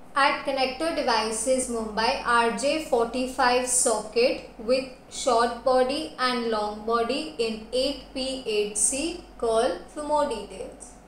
At Connector Devices Mumbai, RJ45 socket with short body and long body in 8P8C. Call for more details.